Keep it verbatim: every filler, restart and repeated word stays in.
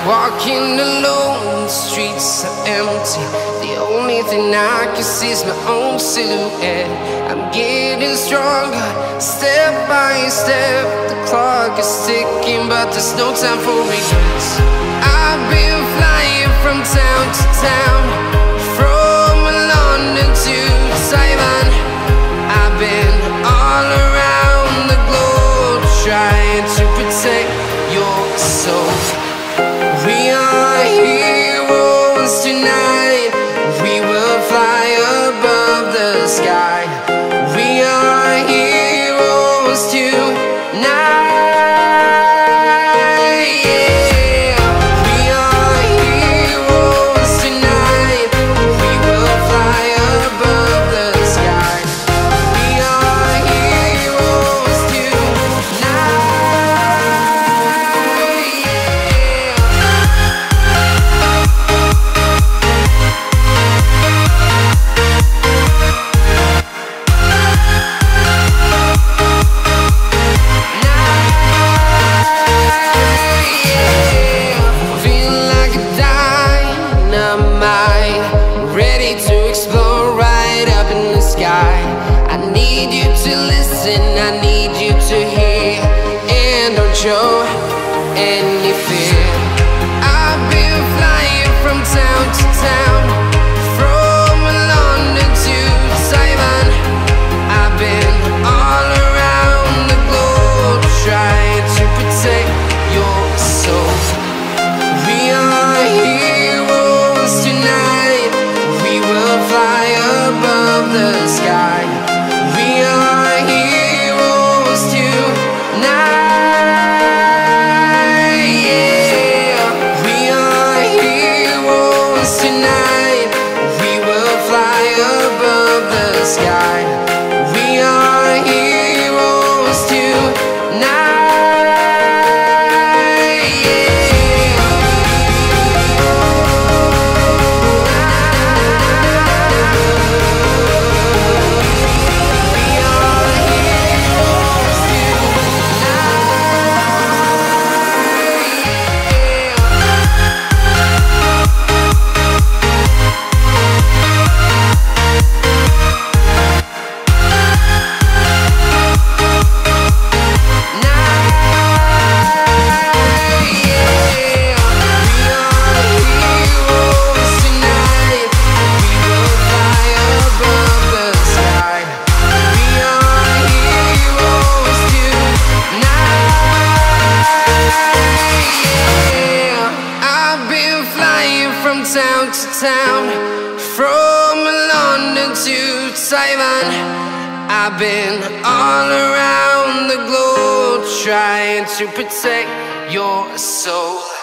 Walking alone, the streets are empty. The only thing I can see is my own silhouette. I'm getting stronger, step by step. The clock is ticking, but there's no time for regrets. I've been flying from town to town, from London to Taiwan. I've been all around the globe, trying to protect your soul. We are heroes tonight. We will fly above the sky. We are heroes tonight. Yeah. We are heroes tonight. We will fly above the sky. We are heroes tonight. I need you to listen, I need you to hear, and don't show any fear. I've been flying from town to town, from London to Taiwan. I've been all around the globe, trying to protect your soul. We are heroes tonight. We will fly above the sky. We are heroes tonight. Yeah. We are heroes tonight. We will fly above the sky. We are heroes tonight. From town to town, from London to Taiwan. I've been all around the globe, trying to protect your soul.